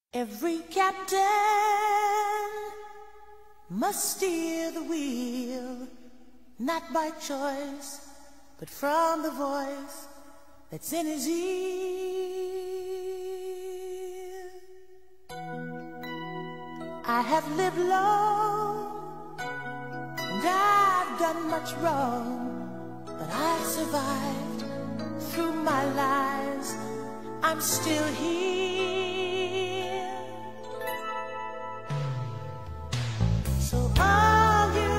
Every captain must steer the wheel, not by choice, but from the voice that's in his ear. I have lived long, and I've done much wrong, but I've survived through my lies. I'm still here. So all you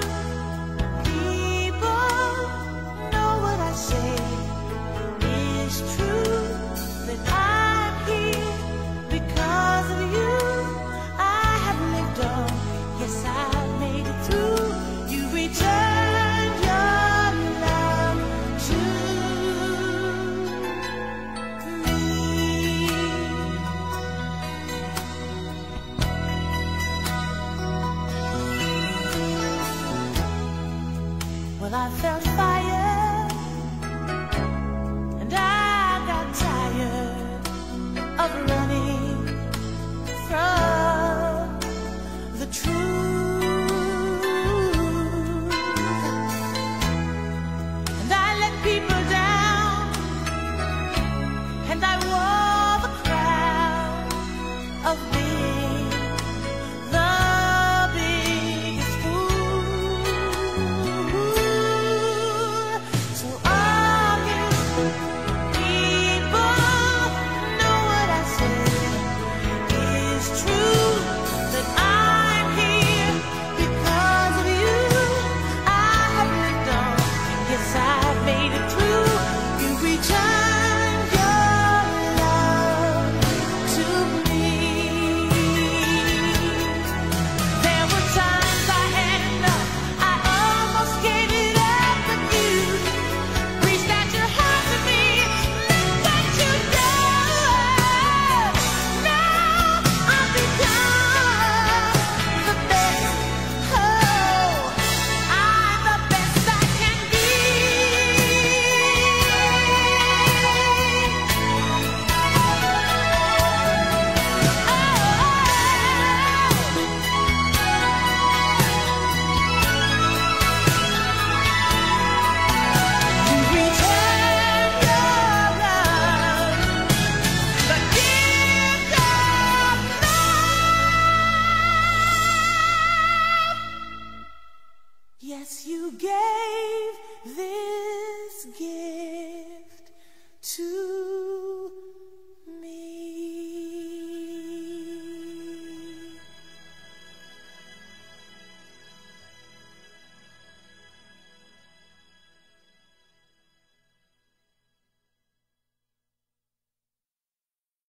people know what I say is true, that I'm here because of you. I have lived on, yes, I've made it through. You returned your love to me. Well, I felt fire.